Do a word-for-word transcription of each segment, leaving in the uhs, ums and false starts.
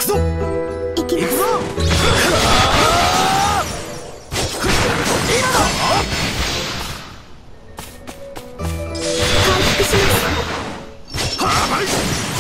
くぞ。 行きます。回復します。 はーい。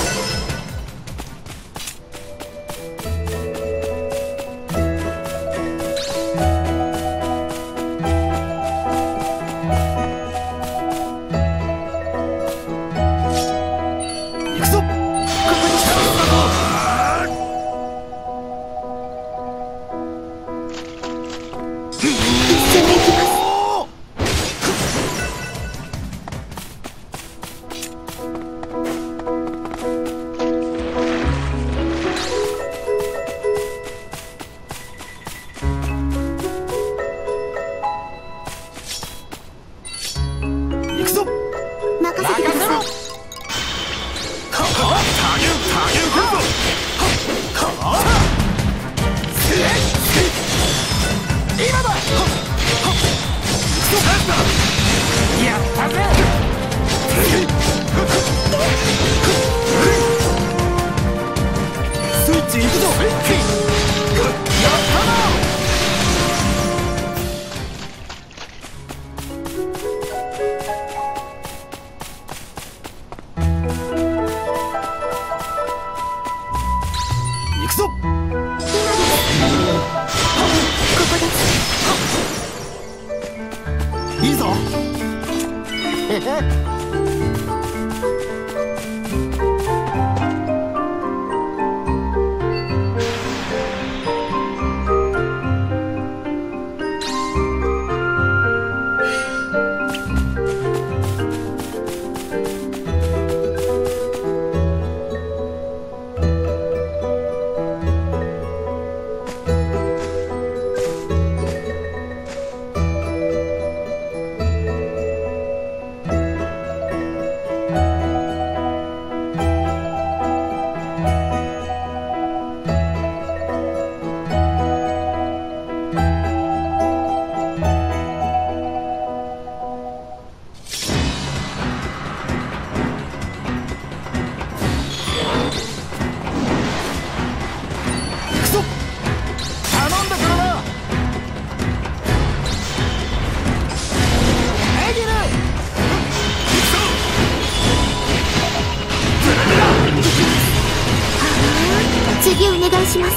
次お願いします。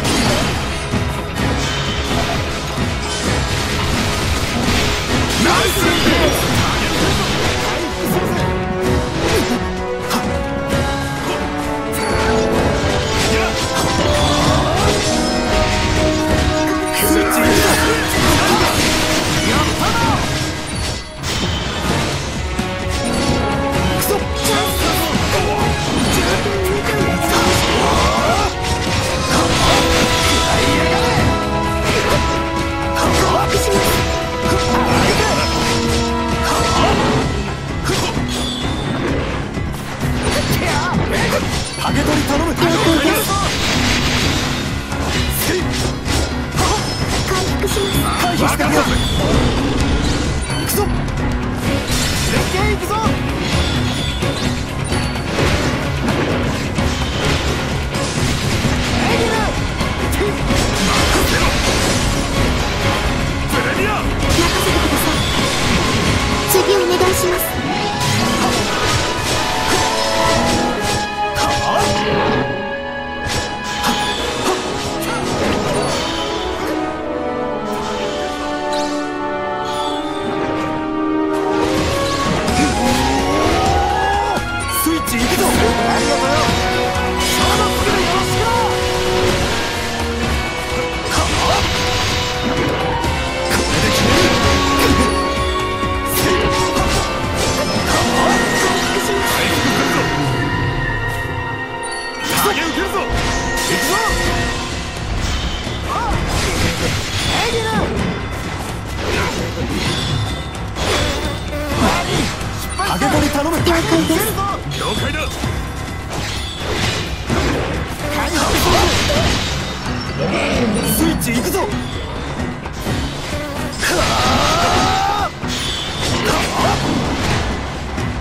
ナイス。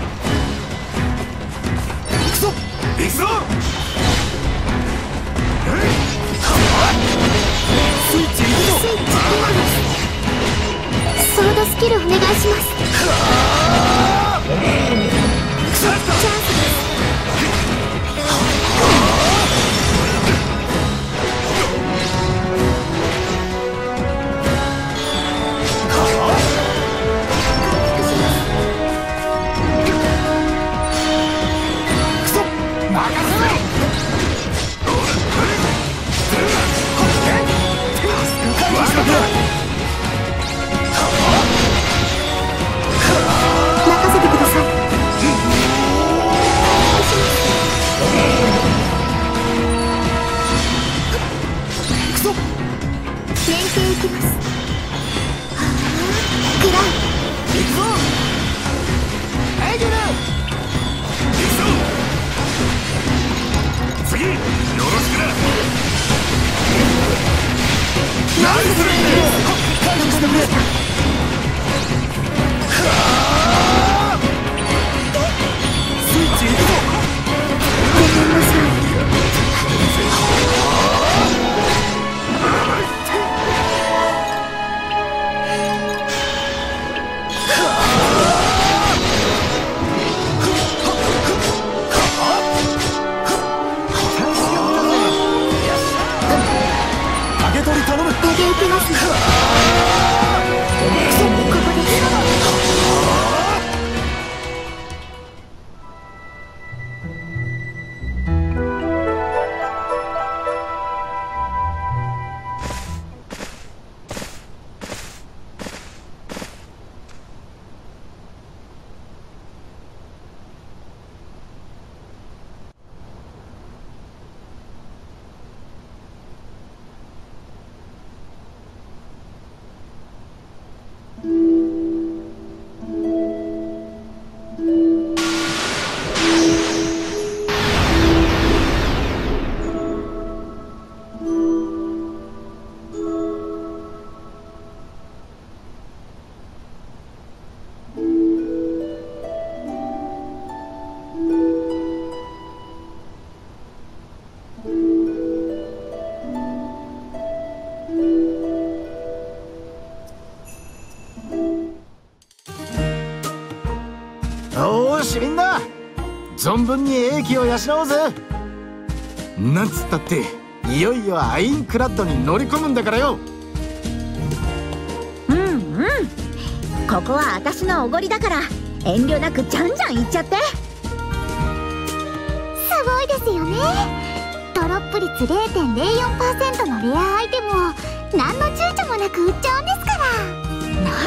行くぞ。 スキルお願いします。チャンスです。 よーしみんな、存分に英気を養おうぜ。なんつったっていよいよアインクラッドに乗り込むんだからよ。 うんうん、ここは私のおごりだから遠慮なくじゃんじゃんいっちゃって。 すごいですよね。ドロップ率 ゼロてんゼロよんパーセント のレアアイテムを何の躊躇もなく売っちゃうんですから。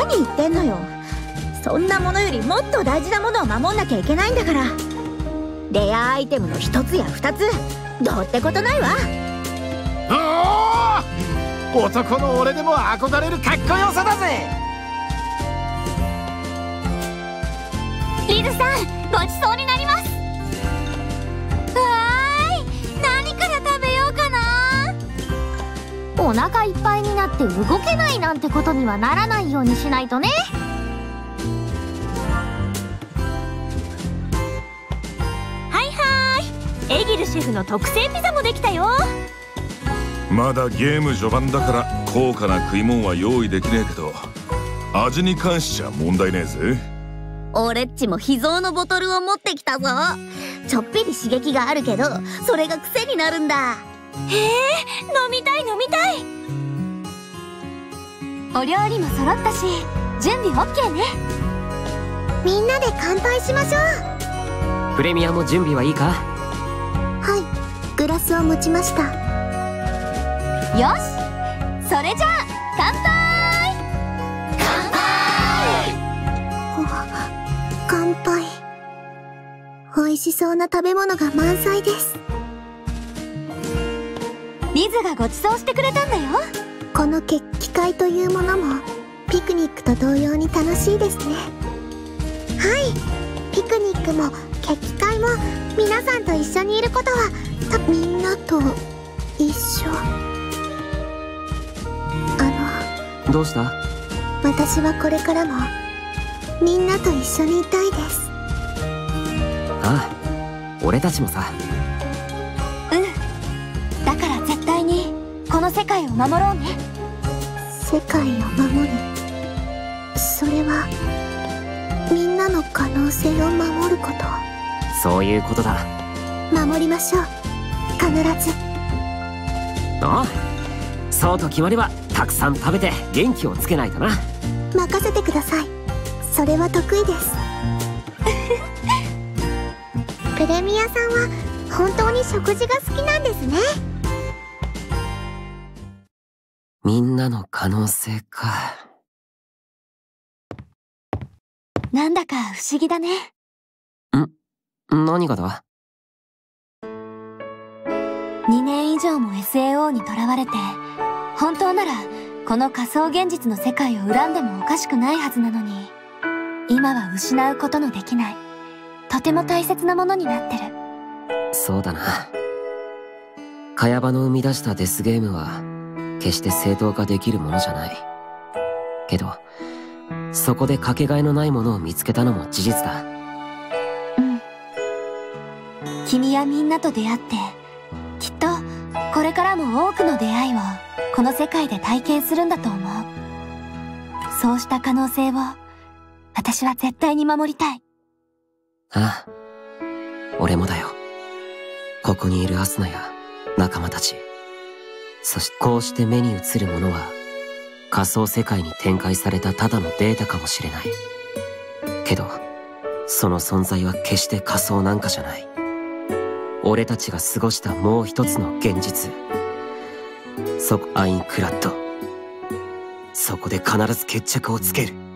何言ってんのよ。そんなものよりもっと大事なものを守んなきゃいけないんだから。レアアイテムの一つや二つどうってことないわ。 おお、男の俺でも憧れるかっこよさだぜ。 リズさん、ごちそうになります。わーい、何から食べようかな。お腹いっぱいになって動けないなんてことにはならないようにしないとね。エギルシェフの特製ピザもできたよ。 まだゲーム序盤だから高価な食い物は用意できねえけど、味に関しちゃ問題ねえぜ。 俺っちも秘蔵のボトルを持ってきたぞ。ちょっぴり刺激があるけどそれが癖になるんだ。 へえ、飲みたい飲みたい。お料理も揃ったし準備 オーケー ね。 みんなで乾杯しましょう。 プレミアも準備はいいか。 はい、グラスを持ちました。 よし、それじゃあ乾杯。乾杯。乾杯。美味しそうな食べ物が満載です。 リズがご馳走してくれたんだよ。 この決起会というものもピクニックと同様に楽しいですね。はい、ピクニックも決起会も皆さんと一緒にいることはたみんなと一緒。あのどうした？ 私はこれからもみんなと一緒にいたいです。 ああ、俺たちもさ。 うん、だから絶対にこの世界を守ろうね。 世界を守る。 それはみんなの可能性を守ること。 そういうことだ。 守りましょう、必ず。 ああ、そうと決まればたくさん食べて元気をつけないとな。 任せてください、それは得意です。プレミアさんは本当に食事が好きなんですね。 みんなの可能性か。 なんだか不思議だね。 ん？何がだ？ にねん以上も エスエーオー にとらわれて、本当ならこの仮想現実の世界を恨んでもおかしくないはずなのに、今は失うことのできないとても大切なものになってる。 そうだな。茅場の生み出したデスゲームは決して正当化できるものじゃないけど、そこでかけがえのないものを見つけたのも事実だ。 うん。君やみんなと出会って、きっとこれからも多くの出会いをこの世界で体験するんだと思う。そうした可能性を私は絶対に守りたい。 ああ、俺もだよ。ここにいるアスナや仲間たち、そしてこうして目に映るものは仮想世界に展開されたただのデータかもしれないけど、その存在は決して仮想なんかじゃない。俺たちが過ごしたもう一つの現実、そこアインクラッド、そこで必ず決着をつける。